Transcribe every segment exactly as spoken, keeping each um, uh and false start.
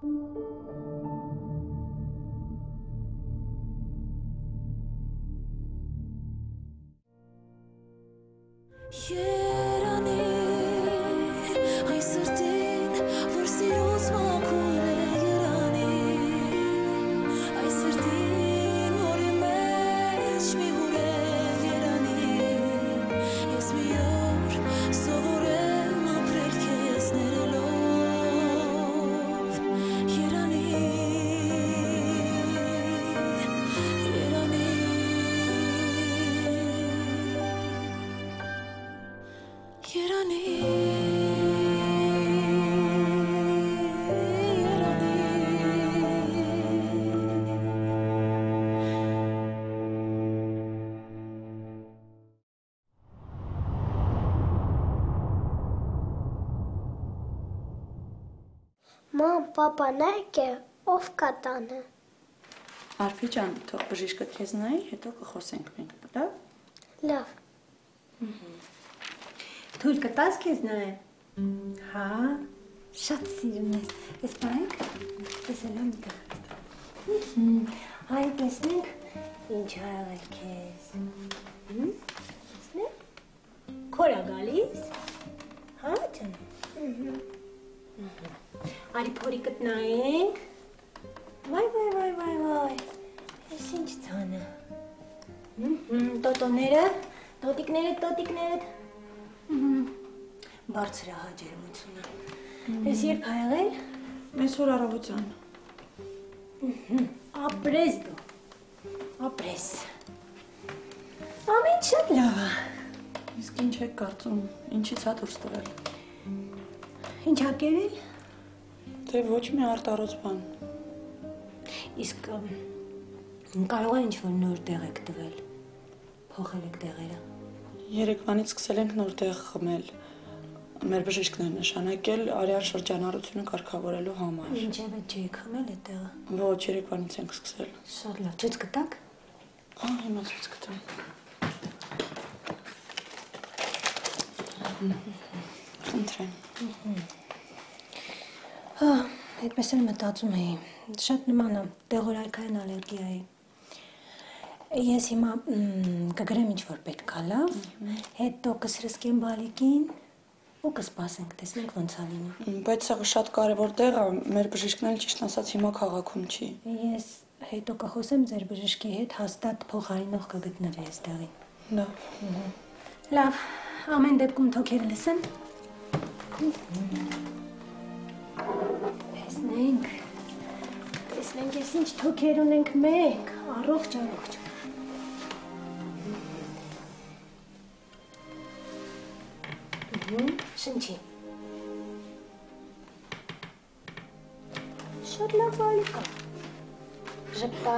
Մամ, պապա, նայք է, ով կա տանը։ Արփի ջան, թող բժիշկը քեզ նայի, հետո կխոսենք մենք, լավ։ Լավ։ Թույլ կտաս քեզ նայեմ։ Հա, շատ սիրուն ես։ Ես բարեք, տեսել եմ դեռ։ Հայ, տեսնենք, ինչ ա եղել քեզ։ Տեսնենք, քորա գալիս։ Հա, ջան։ Արի փորիկըտ նայենք։ Վայ, վայ, վայ, վայ, վայ, ես ինչ ծանը։ Տոտոները, տոտիկները, տոտիկները։ Բարձր ահա ջերմությունը։ Ես երբ ա եղել։ Այսօր առավոտյան։ Ապրես դու, ապրես։ Ամեն շատ լավ ա։ Իսկ ինչ եք կարծում, ինչից ա դուրս տվել։ Ինչ ա կերել։ Դե ոչ մի արտարոց բան։ Իսկ կարող է ինչ-որ նոր տեղ եք տվել, փոխել եք տեղերը։ Երեկվանից սկսել ենք նոր տեղ խմել։ Մեր բժիշկն է նշանակել արյան շրջանառությունը կարգավորելու համար։ Ինչևէ չեք խմել այդ տեղը։ Ոչ, երեկվանից ենք սկսել։ Շատ լավ, ցույց կտաք։ Ահա, հիմա ցույց կտամ։ Խնդրեմ։ Հա, այդպես էլ մտածում էի, շատ նման է դեղորայքային ալերգիայի։ Ես հիմա կգրեմ ինչ-որ պետք ա, լավ, հետո կսրսկեմ բալիկին ու կսպասենք, տեսնենք ոնց ա լինում։ Բայց սա շատ կարևոր տեղ է, մեր բժիշկն էլ ճիշտ ասած հիմա քաղաքում չի։ Ես հետո կխոսեմ ձեր բժշկի հետ, հաստատ փոխարինող կգտնվի այստեղին։ Լավ։ Լավ, ամեն դեպքում թոքերը լսեմ։ Տեսնենք, տեսնենք ես ինչ թոքեր ունենք մեկ, առողջ, առողջ։ Շնչի։ Շատ լավ բալիկ ա։ Ժպտա։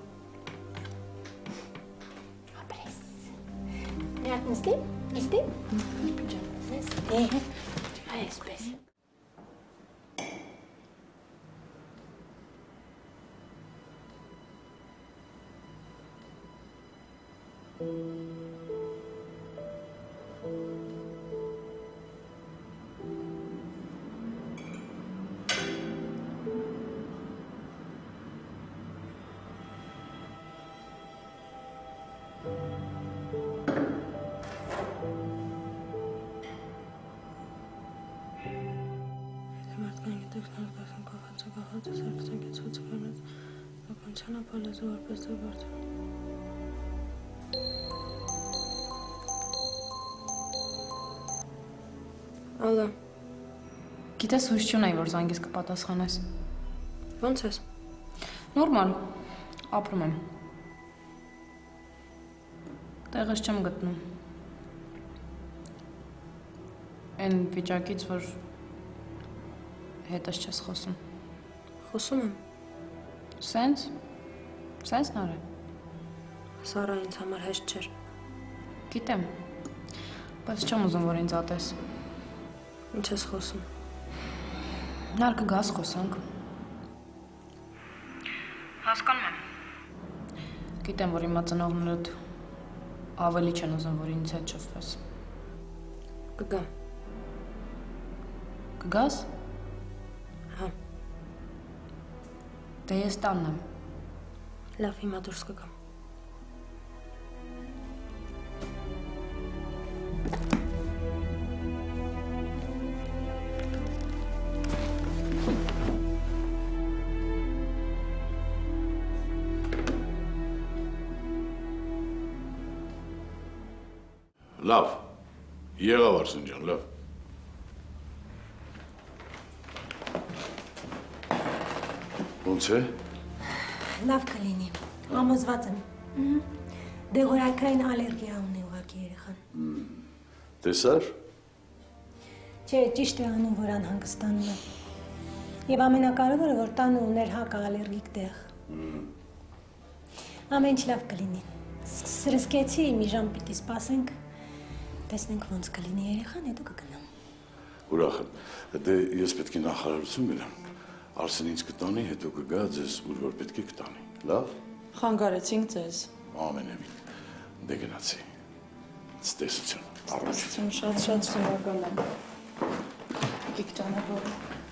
Ապրես։ Միակ նստի, նստի։ Նստի։ Այսպես։ Ալո։ Գիտես, հույս չունեի, որ զանգես կպատասխանես։ Ոնց ես։ Նորմալ, ապրում եմ։ Տեղս չեմ գտնում։ Այն վիճակից, որ հետս չես խոսում։ Խոսում եմ։ Սենց։ Սենց նարը։ Սառա ինձ համար հեշտ չէր։ Գիտեմ, բայց չեմ ուզում, որ ինձ ատես։ Ինչ ես խոսում։ Նար կգաս խոսանք։ Հասկանում եմ։ Գիտեմ, որ հիմա ծնողներդ ավելի չեն ուզում, որ ինձ հետ շփվես։ Կգամ։ Կգաս։ Հա։ Դե ես տանն եմ։ Լավ, հիմա դուրս կգամ։ Լավ, եղավ Արսեն ջան, լավ։ Ոնց է։ Լավ կլինի, համոզված եմ։ Դեղորայքային ալերգիա ունի ուղղակի երեխան։ Տեսար։ Չէ, ճիշտ է անում, որ անհանգստանում է։ Եվ ամենակարևորը, որ տանը ուներ հակա ալերգիկ դեղ։ Ամեն ինչ լավ կլինի։ Սրսկեցի, մի ժամ պիտի սպասենք, տեսնենք ոնց կլինի երեխան, հետո կգնամ։ Ուրախ եմ։ Դե ես պետք է նախարարություն գնամ։ Արսեն ինձ կտանի, հետո կգա ձեզ ուր որ պետք է կտանի։ Լավ։ Խանգարեցինք ձեզ։ Ամենևին։ Դե գնացի։ Ցտեսություն։ Առողջություն, շատ շատ շնորհակալ եմ։ Եկեք ճանապարհ։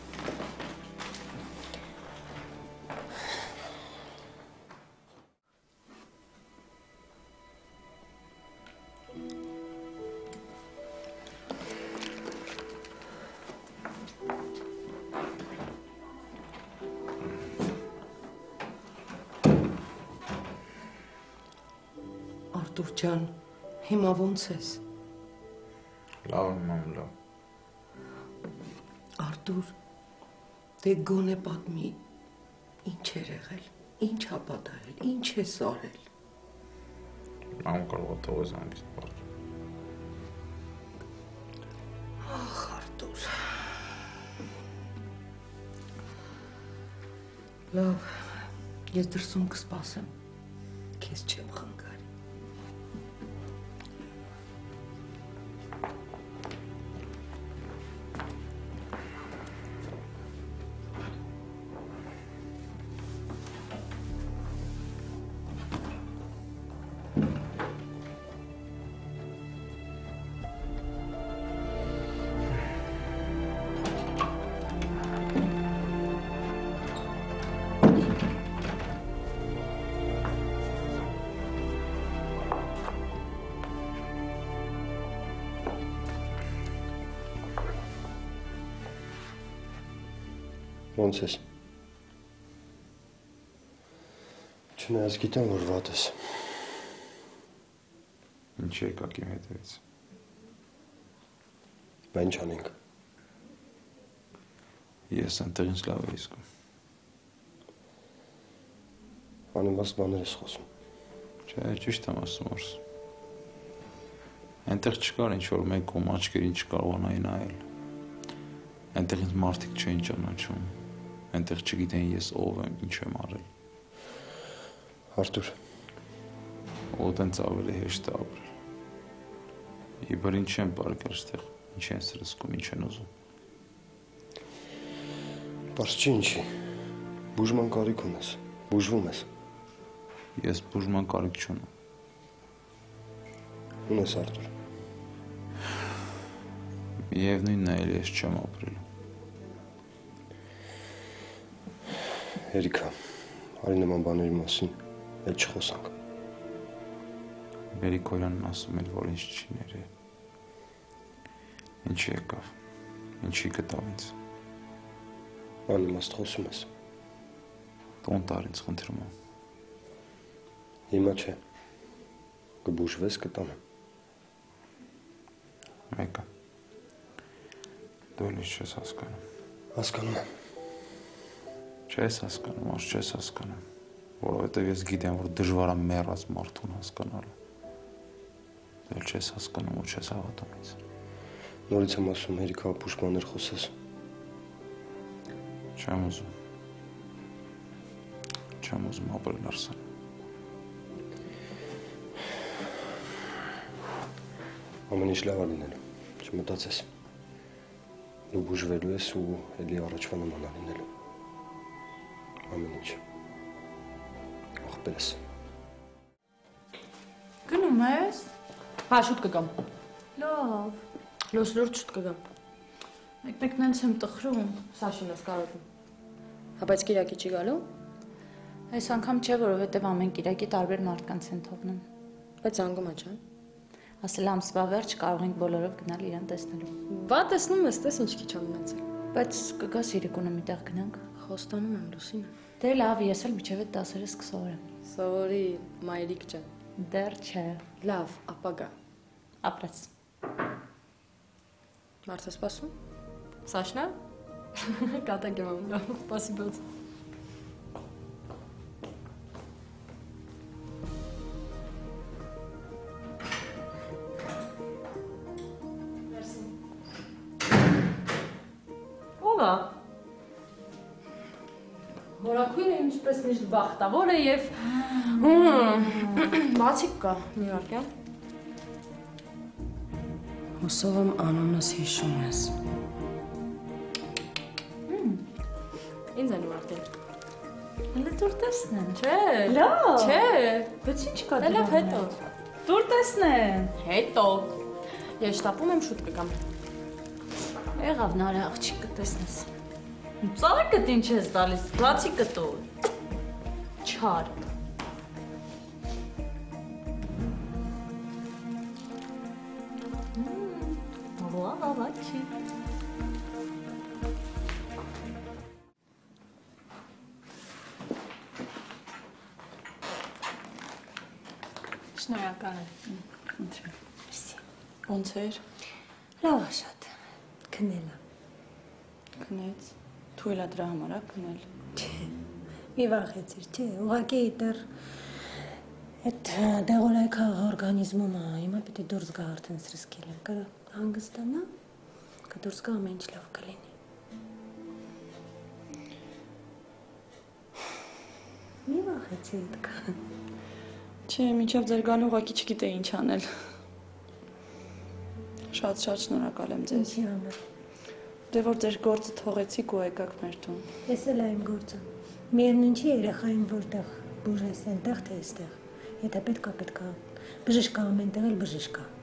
Արտուր ջան, հիմա ոնց ես։ Լավ եմ, մամ, լավ։ Արտուր, դե գոնե պատմի, ինչ էր եղել, ինչ ա պատահել, ինչ ես արել։ Մամ կարող է թողես հանգիստ պարզ։ Ախ, Արտուր։ Լավ, ես դրսում կսպասեմ, քեզ չեմ խանգարի։ Ոնց ես։ Չնայած գիտեմ, որ վատ ես։ Ինչ եկակ իմ հետևից։ Բա ինչ անենք։ Ես այնտեղ ինձ լավ է իսկում։ Անիմաստ բաներ ես խոսում։ Չէ, ճիշտ եմ ասում, Արս։ Այնտեղ չկար ինչ-որ մեկ ում աչքերին չկարողանայի նայել։ Այնտեղ ինձ մարդիկ չէին ճանաչում։ Այնտեղ չգիտեն ես ով եմ, ինչ եմ արել։ Արտուր։ Ոտենց ավելի հեշտ է ապրել։ Իբր ինչ եմ պարկել ստեղ, ինչ են սրսկում, ինչ են ուզում։ Պարզ չի ինչի։ Բուժման կարիք ունես, բուժվում ես։ Ես բուժման կարիք չունեմ։ Ունես Արտուր։ Միևնույնն է, ես չեմ ապրել։ Երիքա, արի նման բաների մասին էլ չխոսանք։ Բերիկոյանն ասում էր, որ ինձ չի ներել։ Ինչի եկավ, ինչի գտավ ինձ։ Անիմաստ խոսում ես։ Տոն տար ինձ խնդրում եմ։ Հիմա չէ, կբուժվես կտանեմ։ Մեկը, դու էլ ինչ չես հասկանում։ Հասկանում եմ։ Չես հասկանում, աշ չես հասկանում, որովհետև ես գիտեմ, որ դժվար է մեռած մարդուն հասկանալը։ Դու չես հասկանում ու չես հավատում ինձ։ Նորից եմ ասում, Երիքա, ապուշ բաներ խոսես։ Չեմ ուզում։ Չեմ ուզում ապրել Արսեն։ Ամեն ինչ լավ է լինելու, չմտածես։ Դու բուժվելու ես ու էլի առաջվա նման է լինելու։ Ամեն ինչ։ Ախպեր ես։ Գնում ես։ Հա, շուտ կգամ։ Լավ։ Լոս լուրջ շուտ կգամ։ Մեկ-մեկ նենց եմ տխրում։ Սաշին ես կարոտում։ Հա, բայց Կիրակի չի գալու։ Այս անգամ չէ, որովհետև ամեն կիրակի տարբեր մարդկանց են թողնում։ Բայց զանգում է, չէ՞։ Ասել ամսվա վերջ կարող ենք բոլորով գնալ իրան տեսնելու։ Բա տեսնում ես, տես ինչ քիչ ա մնացել։ Բայց կգաս երեկոն մի տեղ գնանք։ Խոստանում եմ, Լուսինը։ Դե լավ, ես էլ միջև այդ դասերը սկսողեմ։ Սովորի, մայրիկ ջան։ Դեռ չէ։ Լավ, ապագա։ Ապրես։ Մարդ է սպասում։ Սաշնա։ Կատակ եմ անում, լավ, սպասի բաց։ Ո՞վ է։ Հորաքույրը ինչպես միշտ բախտավոր է եւ Բացիկ կա, մի վարքյան։ Հուսով եմ անունս հիշում ես։ Ինձ են վարքյան։ Հələ դուր տեսնեն։ Չէ։ Լավ։ Չէ։ Բայց ինչ կա Դե լավ, հետո։ Դուր տեսնեն։ Հետո։ Ես շտապում եմ շուտ կգամ։ Եղավ նարը աղջիկը տեսնես։ Ծաղիկդ ինչ ես տալիս, բացի կտու։ Չար։ Լավ, ավաչի։ Շնորհակալ եմ։ Ոնց էր։ Լավ է շատ։ Քնել է։ Քնեց։ Թույլ է դրա համար է քնել։ Չէ։ Մի վախեցիր, չէ, ուղղակի դեռ այդ դեղորայքը օրգանիզմում է, հիմա պետք է դուրս գա արդեն սրսկել եմ, կարա հանգստանա, կդուրս գա ամեն ինչ լավ կլինի։ Մի վախեցի դկա։ Չէ, մինչև ձեր գալու ուղղակի չգիտեի ինչ անել։ Շատ-շատ շնորհակալ եմ ձեզ։ Ինչի համար։ Դե որ ձեր գործը թողեցիք ու եկաք մեր տուն։ Ես էլ եմ գործը։ Միևնույն չի երեխային որտեղ բուժես այնտեղ թե այստեղ։ Եթե պետք է, պետք է։ Բժիշկ կա ամենտեղ էլ բժիշկ կա։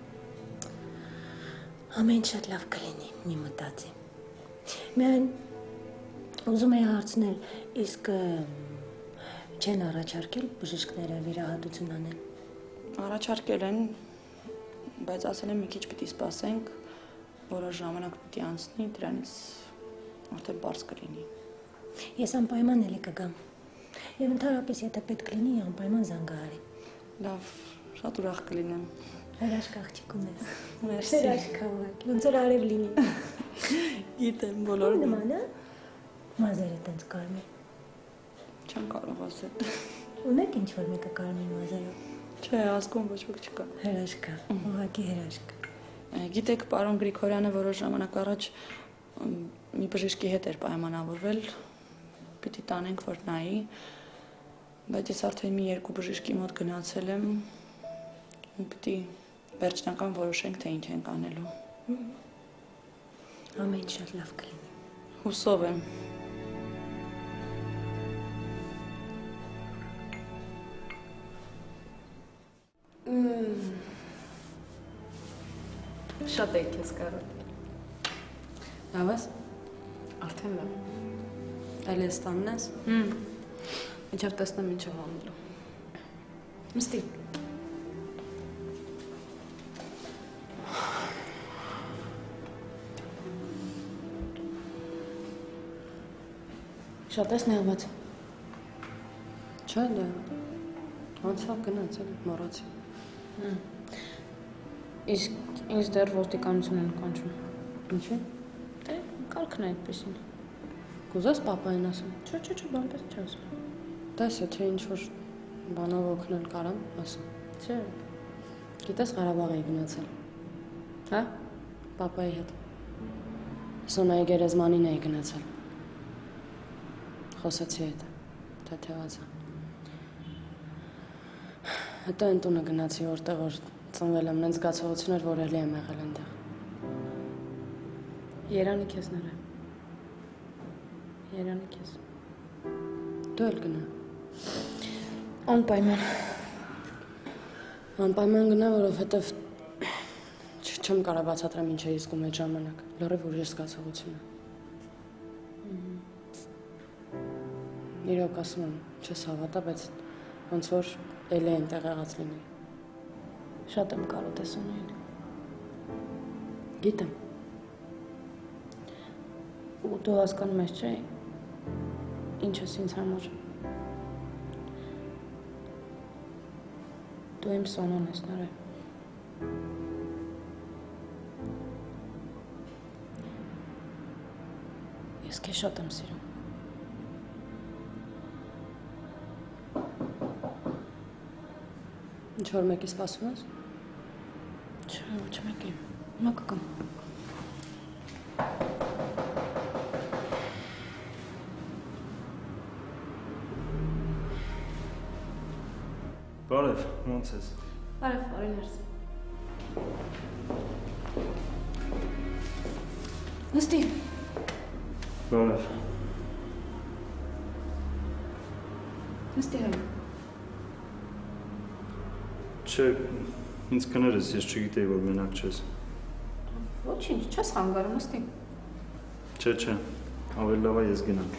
Ամեն շատ լավ կլինի, մի մտածի։ Միայն ուզում եի հարցնել, իսկ չեն առաջարկել բժիշկները վիրահատություն անել։ Առաջարկել են, բայց ասել են մի քիչ պիտի սպասենք, որոշ ժամանակ պիտի անցնի, դրանից արդեն բարձ կլինի։ Ես անպայման էլի կգամ։ Եվ ընդհանրապես եթե պետք լինի, անպայման զանգահարի։ Լավ, շատ ուրախ կլինեմ։ Հրաշք աղջիկ ունես։ Մերսի։ Հրաշք աղջիկ, ոնց որ արև լինի։ Գիտեմ, բոլորը նման է։ Մազերը տենց կարմիր։ Չեմ կարող ասել։ Ունեք ինչ-որ մեկը կարմիր մազերով։ Չէ, ազգում ոչ ոք չկա։ Հրաշք է, ուղղակի հրաշք։ Գիտեք, պարոն Գրիգորյանը որոշ ժամանակ առաջ մի բժիշկի հետ էր պայմանավորվել, պիտի տանենք, որ նայի, բայց ես արդեն մի երկու բժիշկի մոտ գնացել եմ, պիտի վերջնական որոշենք, թե ինչ ենք անելու։ Ամեն ինչ շատ լավ կլինի։ Հուսով եմ։ Շատ էի քեզ կարոտ։ Լավ ես։ Արդեն լավ։ Այլ ես տանն ես։ Հմ։ Ինչև տեսնեմ ինչ եմ անելու։ Մստի։ Շատ ես նեղված։ Չէ, դե։ Անցավ գնացել, մոռացի։ Հմ։ Իսկ ինձ դեռ ոստիկանություն են կանչում։ Ինչի՞։ Դե կարգն է այդպեսին։ Կուզես պապային ասեմ։ Չէ, չէ, չէ, բանպես չի ասում։ Դասը թե ինչ որ բանով օգնել կարամ, ասեմ։ Չէ։ Գիտես Ղարաբաղ էի գնացել։ Հա? Պապայի հետ։ Սոնայի գերեզմանին էի գնացել։ Խոսեցի հետ։ Թեթևացա։ Հետո այն տունը գնացի, որտեղ որ ծնվել եմ, նենց զգացողություն էր, որ էլի եմ եղել այնտեղ։ Երանի քեզ նրա։ Երանի քեզ։ Դու էլ գնա։ Անպայման։ Անպայման գնա, որովհետև չեմ կարող բացատրեմ ինչ էի զգում այդ ժամանակ։ Լրիվ ուրիշ զգացողություն է։ Իրոք ասում եմ, չես հավատա, բայց ոնց որ էլի այնտեղ եղած լինի։ Շատ եմ կարոտես ունեին։ Գիտեմ։ Ու դու հասկանում ես, չէ՞, ինչ ես ինձ համար։ Դու իմ Սոնան ես, Նարէ։ Ես քեզ շատ եմ սիրում։ Ինչ-որ մեկի սպասում ես։ Չէ, ոչ մեկի։ Հիմա կգամ։ Բարև, ոնց ես։ Բարև, բարի ներս։ Նստի։ Բարև։ Նստի հայ։ Չէ, ինձ կներես, ես չգիտեի, որ մենակ չես։ Ոչինչ, չես խանգարում, նստի։ Չէ, չէ, ավելի լավ է ես գնամ։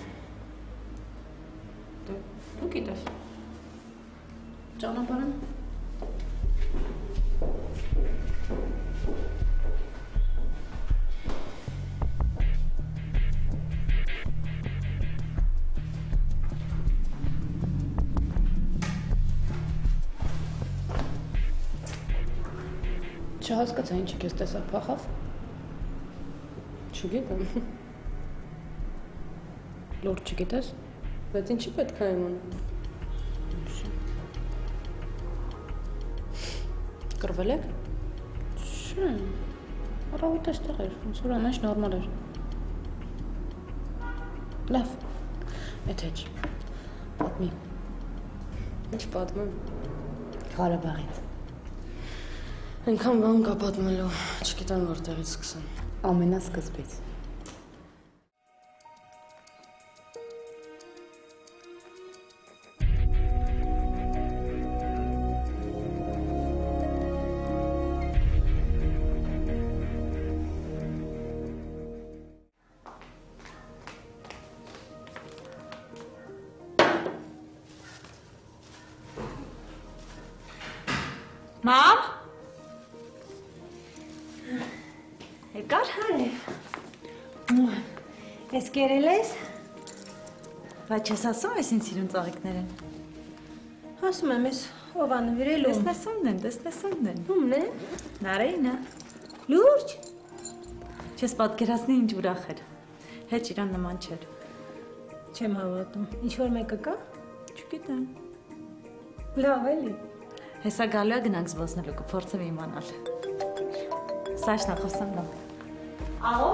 Դե, դու գիտես։ Ճանապարհն։ Չհասկացա ինչի քեզ տեսա փախավ։ Չգիտեմ։ Լուրջ չգիտես։ Բայց ինչի պետք է իմանամ։ Կռվել եք։ Չէ։ Առավոտ էստեղ էր, ոնց որ ամեն ինչ նորմալ էր։ Լավ։ Էդ էջ։ Պատմի։ Ինչ պատմեմ։ Ղարաբաղից։ Այնքան բան կա պատմելու, չգիտեմ որտեղից սկսեմ։ Ամենասկզբից։ Մամ։ Եկար։ Ես կերել ես։ Բայց չես ասում ես ինձ սիրուն ծաղիկներ են։ Ասում եմ ես ով ա նվիրել ում։ Տեսնեսումն են, տեսնեսումն են։ Ումն է։ Նարեինը։ Լուրջ։ Չես պատկերացնի ինչ ուրախ էր։ Հեչ իրան նման չէր։ Չեմ հավատում։ Ինչ որ մեկը կա։ Չգիտեմ։ Լավ էլի։ Հեսա գալու է գնանք զբոսնելու, կփորձեմ իմանալ։ Սաշնա խոսեմ լավ։ Աղո։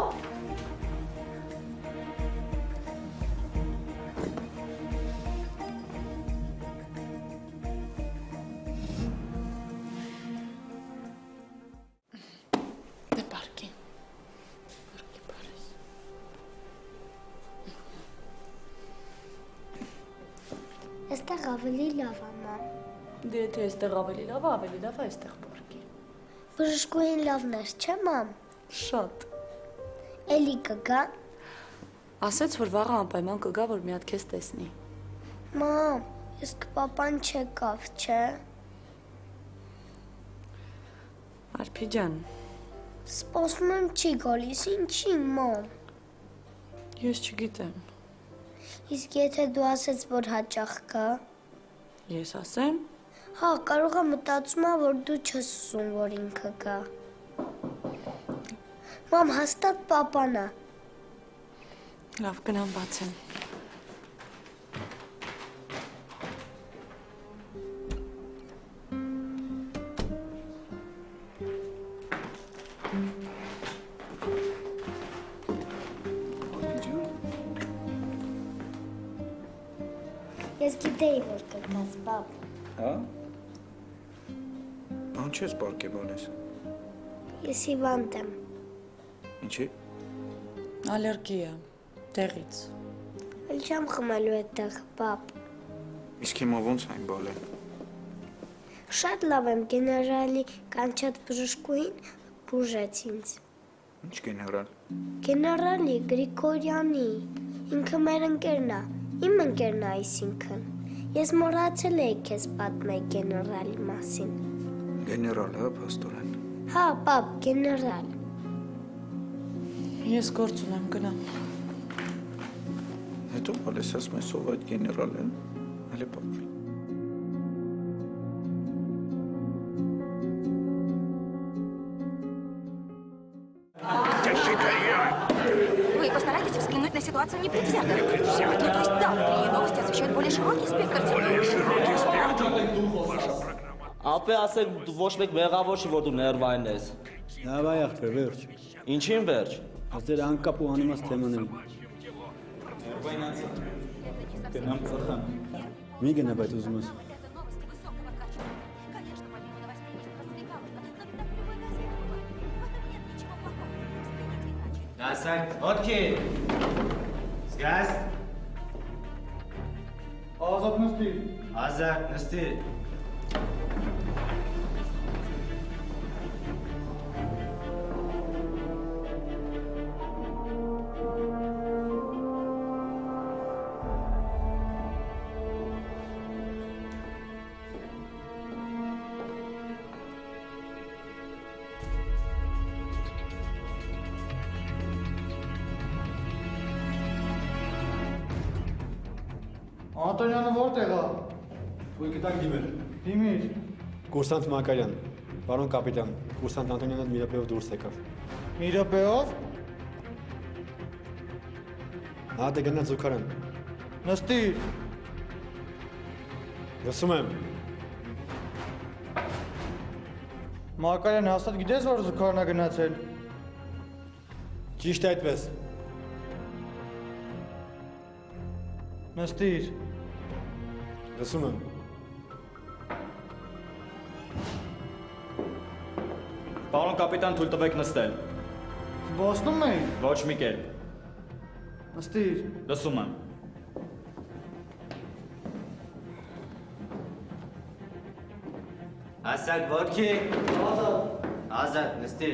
Դե պարկի։ Պարկի բարես։ Այստեղ ավելի լավ է, մամ։ Դե եթե այստեղ ավելի լավ է, ավելի լավ է այստեղ պարկի։ Բժշկուհին լավն էր, չէ, մամ։ Շատ։ Էլի կգա։ Ասեց, որ վաղը անպայման կգա, որ մի հատ քեզ տեսնի։ Մամ, իսկ պապան չեկավ, չէ։ Արփի ջան, Սպասում եմ չի գալիս, ինչի, մամ։ ես չգիտեմ։ Իսկ եթե դու ասես, որ հաճախ գա։ Ես ասեմ։ Հա, կարող է մտածում է, որ դու չես ուզում, որ ինքը գա։ Մամ, հաստատ պապան է։ Լավ, գնամ բացեմ։ Ես գիտեի, որ կգաս, պապ։ Հա։ Ան չես պարկե բանես։ Ես հիվանդ եմ։ Ինչի։ Ալերգիա, տեղից։ Էլ չեմ խմելու այդտեղ, պապ։ Իսկ հիմա ոնց այն բալը։ Շատ լավ եմ, գեներալի կանչած բժշկուհին բուժեց ինձ։ Ինչ գեներալ։ Գեներալի Գրիգորյանի, ինքը մեր ընկերն է, Իմ ընկերն այսինքն։ Ես մոռացել էի քեզ պատմել գեներալի մասին։ Գեներալ, հա, փաստորեն։ Հա, պապ, գեներալ։ Ես գործ ունեմ, գնամ։ Հետո բալես ասում ես ով այդ գեներալը, հələ պատմի։ Вы постарайтесь взглянуть на ситуацию непредвзято. Ну, то есть, да, такие новости освещают более широкий спектр тем. Более широкий спектр. Ապե ասեք ոչ մեկ մեղավոր չի որ դու ներվային ես։ Դավայ ախպեր, վերջ։ Ինչին վերջ։ Ասեր անկապ ու անիմաց թեմաների։ Ներվայնացի։ Գնամ ծխան։ Մի գնա բայց ուզում ես։ Դասակ, ոդքի։ Զգաս։ Ազատ նստի։ Ազատ նստի։ Անտոնյանը որտեղ է։ Ոյ գտանք դիմել։ Դիմիր։ Կուրսանտ Մակարյան, պարոն կապիտան, կուրսանտ Անտոնյանը մի րոպեով դուրս եկավ։ Մի րոպեով։ Հա դե գնա զուգարան։ Նստիր։ Լսում եմ։ Մակարյան հաստատ գիտես որ զուգարանա գնացել։ Ճիշտ այդպես։ Նստիր։ Լսում եմ։ Պարոն կապիտան, թույլ տվեք նստել։ Զբոսնում էի։ Ոչ մի կերպ։ Նստիր։ Լսում եմ։ Ասակ, ոդքի։ Ազատ։ Ազատ, նստի։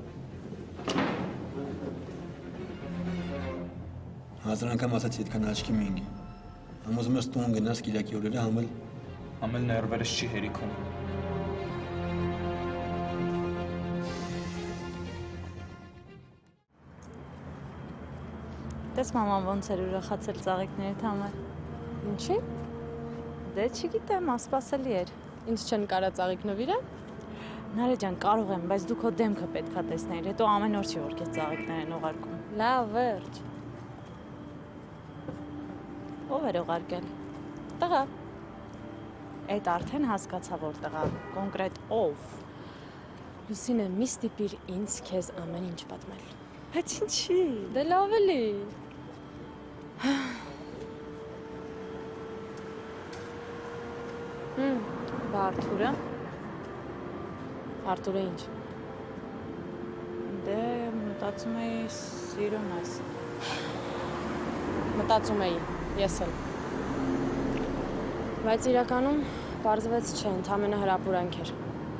Հազար անգամ ասացի այդքան աչքի մի ինգի։ Համոզում ես տուն գնաս կիրակի օրերը համել։ Համել ներվերս չի հերիքում։ Տես մաման ոնց էր ուրախացել ծաղիկներիդ համար։ Ինչի՞։ Դե չգիտեմ, ասպասելի էր։ Ինչ չեն կարա ծաղիկ նվիրել։ Նարե ջան, կարող եմ, բայց դու քո դեմքը պետքա տեսնեիր, հետո ամեն օր չի որ քեզ ծաղիկներ են ուղարկում։ Լավ, վերջ։ Ով էր ուղարկել։ Տղա։ Այդ արդեն հասկացա որ տղա, կոնկրետ ով։ Լուսինե, մի ստիպիր ինձ քեզ ամեն ինչ պատմել։ Բայց ինչի։ Դե լավ էլի։ Հմ, բա Արթուրը։ Արթուրը ինչ։ Դե մտածում էի սիրուն ես։ Մտածում էի, ես էլ։ Բայց իրականում պարզվեց չէ, ընդամենը հրապուրանք էր։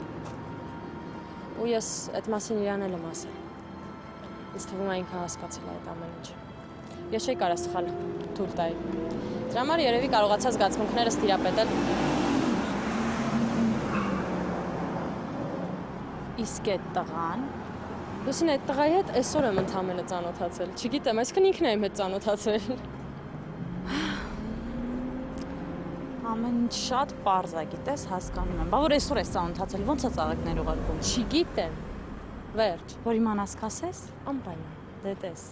Ու ես այդ մասին իրան էլ եմ ասել։ Ինձ թվում է ինքը հասկացել է այդ ամեն ինչ։ Ես չէի կարա սխալ թույլ տայի։ Դրա համար երևի կարողացա զգացմունքներս տիրապետել։ Իսկ այդ տղան։ Լուսին, այդ տղայի հետ այսօր եմ ընդամենը ծանոթացել։ Չգիտեմ, այսքան ինքն է իմ հետ ծանոթացել։ Ամեն ինչ շատ պարզ է, գիտես, հասկանում եմ։ Բա որ այսօր ես ծանոթացել, ո՞նց է ծաղիկներ ուղարկում։ Չգիտեմ։ Վերջ։ Որ իմանաս կասես։ Անպայման։ Դե տես։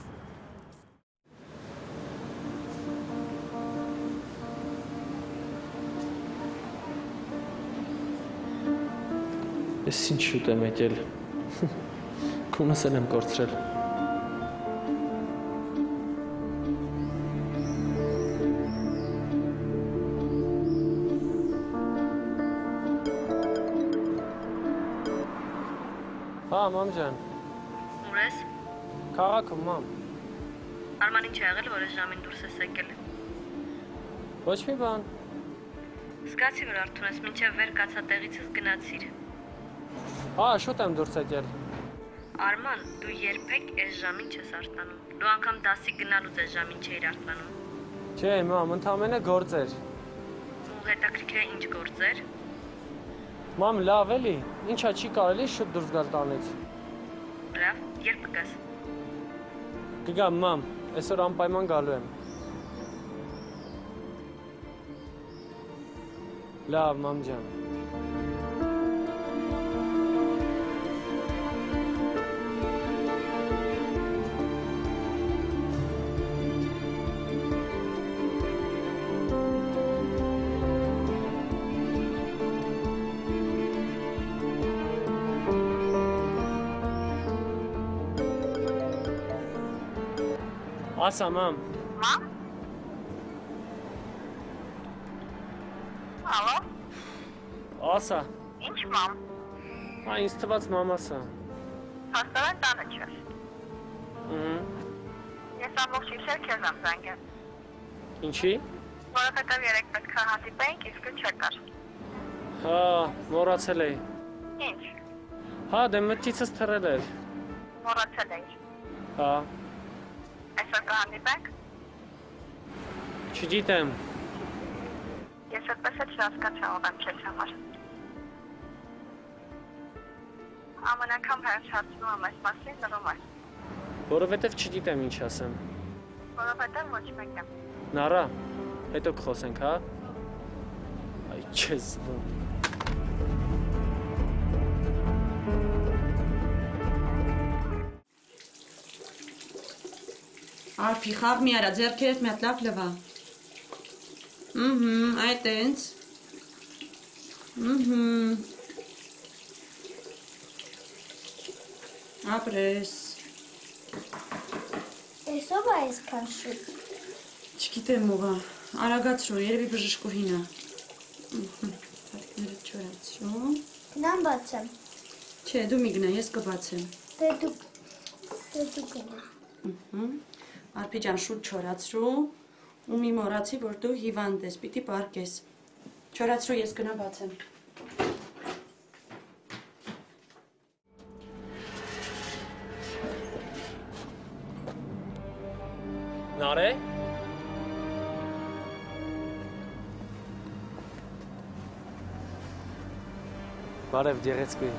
Ես ինչ շուտ եմ եկել։ Քունս էլ եմ կորցրել։ Հա, մամ ջան։ Ուր ես։ Քաղաքում, մամ։ Արման ինչ է եղել, որ այս ժամին դուրս ես եկել։ Ոչ մի բան։ Զգացի, որ Արթուն ես, մինչև վեր կացա տեղիցս գնացիր։ Հա, շուտ եմ դուրս եկել։ Արման, դու երբեք այս ժամին չես արտանում։ Դու անգամ դասի գնալուց այս ժամին չէիր արտանում։ Չէ, մամ, ընդամենը գործեր։ Ու հետաքրքիր է ինչ գործեր։ Մամ, լավ էլի, ինչա չի կարելի շուտ դուրս գալ տանից։ Լավ, երբ կգաս։ Կգամ, մամ, այսօր անպայման գալու եմ։ Լավ, մամ ջան։ Ասա, մամ։ Մամ։ Ալո։ Ասա։ Ինչ մամ։ Ա, ինձ թված մամասա։ Հաստավեն տանը չես։ Ահա։ Ես ամբողջ գիշեր քեզ եմ զանգել։ Ինչի։ Որովհետև երեկ պետք է հանդիպեինք, իսկ չեկար։ Հա, մոռացել էի։ Ինչ։ Հա, դե մտքիցս թռել էր։ Մոռացել էի։ Հա։ Այսօր կհանդիպենք։ Չգիտեմ։ Ես այդպես էլ չհասկացա ով եմ քեզ համար։ Ամեն անգամ հերթացնում եմ այս մասին լռում ես։ Որովհետև չգիտեմ ինչ ասեմ։ Որովհետև ոչ մեկ եմ։ Նարա, հետո կխոսենք, հա։ Այ չես վում։ Արփի, խաղ մի արա, ձեռքերդ մի հատ լավ լվա։ Ըհը, այդ էնց։ Ըհը։ Ապրես։ Ես ով է այսքան շուտ։ Չգիտեմ ով է, արագացրու, երևի բժշկուհին է։ Ըհը, հատները չորացրու։ Գնամ բացեմ։ Չէ, դու մի գնա, ես կբացեմ։ Դե դու, դե դու գնա։ Ըհը, Արփի ջան, շուտ չորացրու, ու մի մոռացի, որ դու հիվանդ ես, պիտի պարկես։ Չորացրու, ես գնա բացեմ։ Նարե։ Բարև, գեղեցկուի։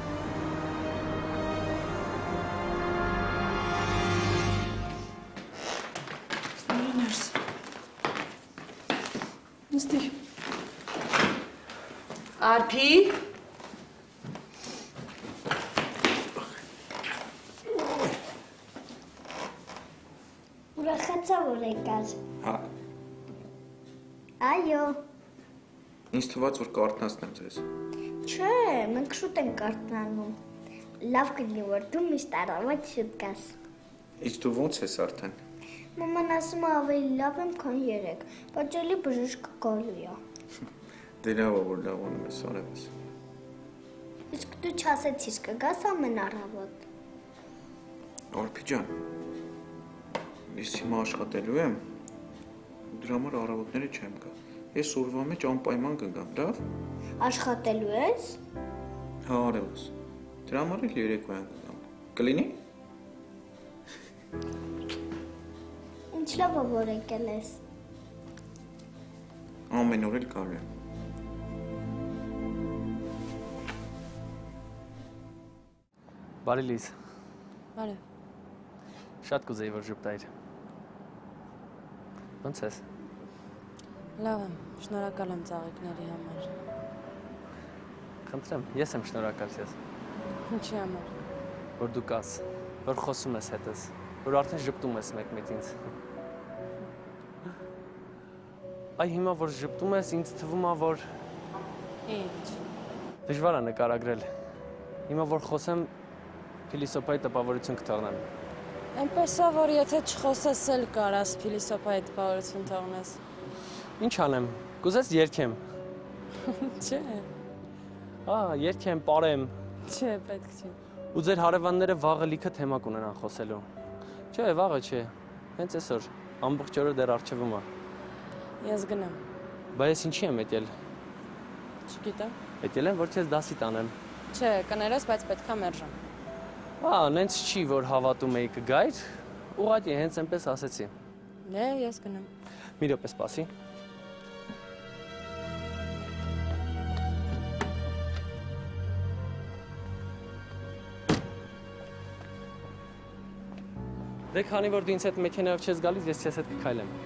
Նստի։ Արփի։ Ուրախացա, որ եկար։ Հա։ Այո։ Ինձ թվաց, որ կարտնացնեմ ձեզ։ Չէ, մենք շուտ ենք կարտնանում։ Լավ կլինի, որ դու միշտ առավոտ շուտ գաս։ Իսկ դու ո՞նց ես արդեն։ Մաման ասում է ավելի լավ եմ, քան երեկ, բայց էլի բժիշկը գալու է։ Դե լավ է, որ լավանում ես, արևես։ Իսկ դու չասեցիր կգաս ամեն առավոտ։ Արփի ջան, ես հիմա աշխատելու եմ, դրա համար առավոտները չեմ գա։ Ես օրվա մեջ անպայման կգամ, լավ։ Աշխատելու ես։ Հա, արևս։ Դրա համար էլ երեկոյան կգամ։ Կլինի։ Ինչ լավ է, որ եկել ես։ Ամեն օր էլ գալու եմ։ Բարի լիզ։ Բարև։ Շատ կուզեի, որ ժպտայիր։ Ոնց ես։ Լավ եմ, շնորհակալ եմ ծաղիկների համար։ Խնդրեմ, ես եմ շնորհակալ քեզ։ Ինչի համար։ Որ դու կաս, որ խոսում ես հետս, որ արդեն ժպտում ես մեկ-մեկ ինձ։ Այ հիմա որ ժպտում ես, ինձ թվում է, որ Ինչ։ դժվար է նկարագրել։ Հիմա որ խոսեմ, փիլիսոփայի տպավորություն կթողնեմ։ Այնպես է, որ եթե չխոսես էլ կարաս փիլիսոփայի տպավորություն թողնես։ Ինչ անեմ, կուզես երգեմ։ Չէ։ Ա, երգեմ, պարեմ։ Չէ, պետք չի։ Ու ձեր հարևանները վաղը լիքը թեմա կունենան խոսելու։ Չէ, վաղը չէ։ Հենց այսօր ամբողջ օրը դեռ առջևում է։ Ես գնամ։ Բայց ես ինչի եմ եկել։ Չգիտեմ։ Եկել եմ, որ քեզ դասի տանեմ։ Չէ, կներես, բայց պետքա մերժեմ։ Ա, նենց չի, որ հավատում էի կգայր, ուղղակի հենց այնպես ասեցի։ Դե, ես գնամ։ Մի րոպե սպասի։ Դե քանի որ դու ինձ հետ մեքենայով չես գալիս, ես քեզ հետ կքայլեմ։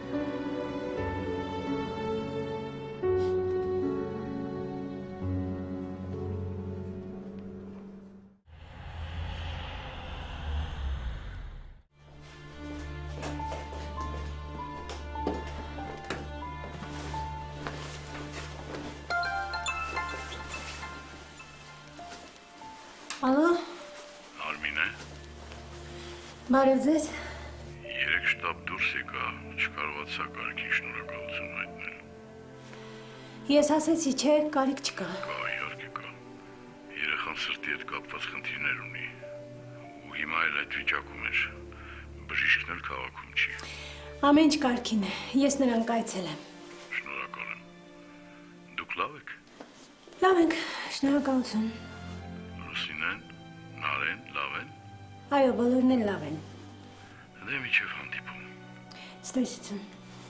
Ալո։ Արմին է։ Բարև ձեզ։ Երեք շտապ դուրս եկա, չկարողացա կարգին շնորհակալություն հայտնել։ Ես ասեցի, չէ, կարիք չկա։ Կա, իհարկե կա։ Երեխան սրտի հետ կապված խնդիրներ ունի։ Ու հիմա էլ այդ վիճակում էր։ Բժիշկն էլ քաղաքում չի։ Ամեն ինչ կարգին է։ Ես նրան կայցելեմ։ Շնորհակալ եմ։ Դուք լավ եք։ Լավ ենք, շնորհակալություն։ Լուսինեն, Նարեն, լավ են։ Այո, բոլորն էլ լավ են։ Դե միջև հանդիպում։ Ցտեսություն։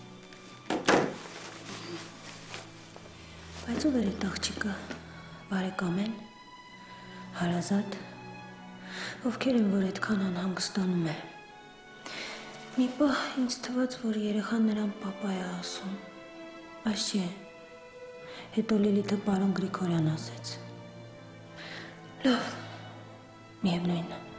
Բայց ով էր այդ աղջիկը, բարեկամ են, հարազատ, ովքեր են, որ այդքան անհանգստանում է։ Մի պահ ինձ թվաց, որ երեխան նրան պապա է ասում, բայց չէ, հետո Լիլիթը պարոն Գրիգորյան ասեց։ Լավ, միևնույնն է։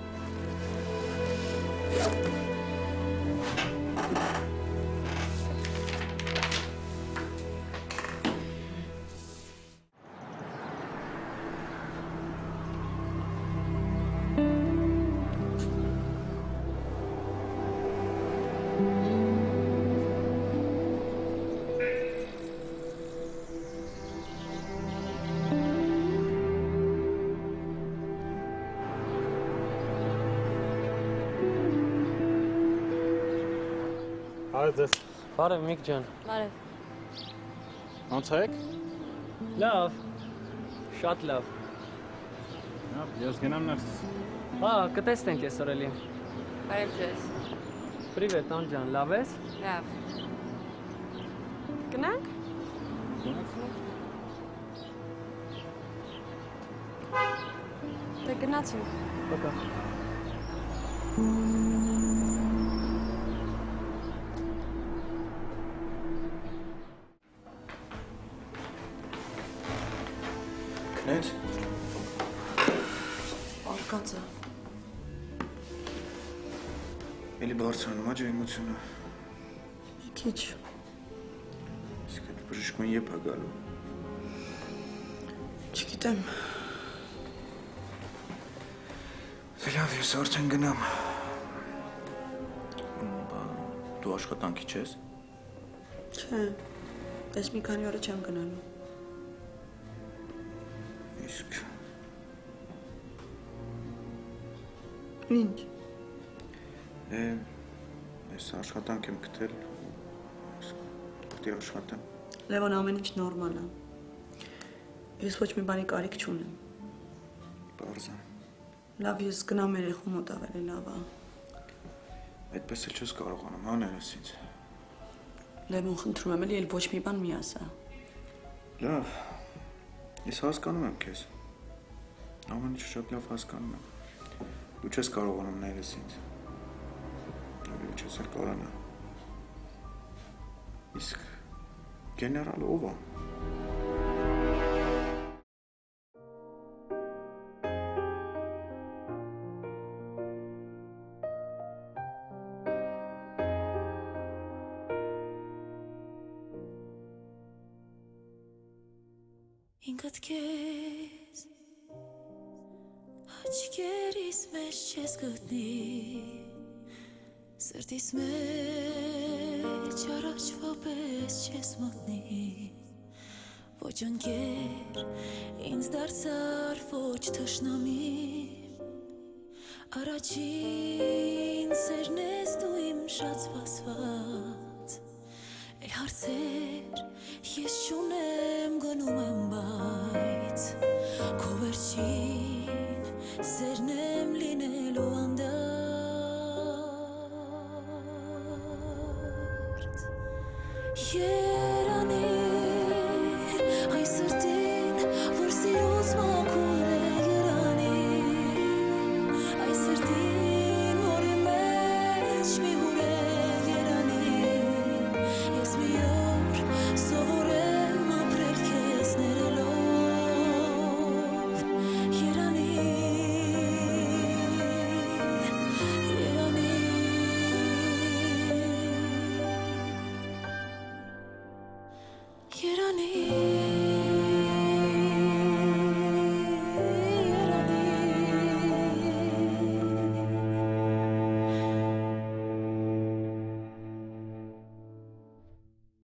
Բարև ձեզ։ Բարև Միք ջան։ Բարև։ Ոնց եք։ Լավ։ Շատ լավ։ Լավ, ես գնամ ներս։ Հա, կտեսնենք այսօր էլի։ Բարև ձեզ։ Պրիվետ Ան ջան, լավ ես։ Լավ։ Գնանք։ Դե գնացինք։ Պակա։ Քնեց։ Արկածը։ Էլի բարձրանում է ջերմությունը։ Մի քիչ։ Իսկ այդ բժիշկուն երբ է գալու։ Չգիտեմ։ Դե լավ, ես արդեն գնամ։ Բա դու աշխատանքի չես։ Չէ։ Ես մի քանի օր չեմ գնալու։ Իսկ Ինչ։ Է, ես աշխատանք եմ գտել, պետք է աշխատեմ։ Լևոն, ամեն ինչ նորմալ է։ Ես ոչ մի բանի կարիք չունեմ։ Պարզ է։ Լավ, ես գնամ երեխու մոտ ավելի լավ է։ Այդպես էլ չես կարողանում, հա ներես ինձ։ Լևոն, խնդրում եմ, էլի էլ ոչ մի բան մի ասա։ Լավ, ես հասկանում եմ քեզ։ Ամեն ինչ շատ լավ հասկանում եմ։ Դու չես կարողանում ներես ինձ։ Դու չես էլ կարողանա։ Իսկ գեներալը ով է։ Ինքդ քեզ աչքերիս մեջ չես գտնի սրտիս մեջ առաջվա պես չես մտնի ոչ ընկեր ինձ դարձար ոչ թշնամի առաջին սերն ես դու իմ շատ սպասված էլ հարցեր ես չունեմ գնում եմ բայց քո վերջին սերն եմ լինելու անդարդ երանի, այս սրտին, որ սիրուց մաքուր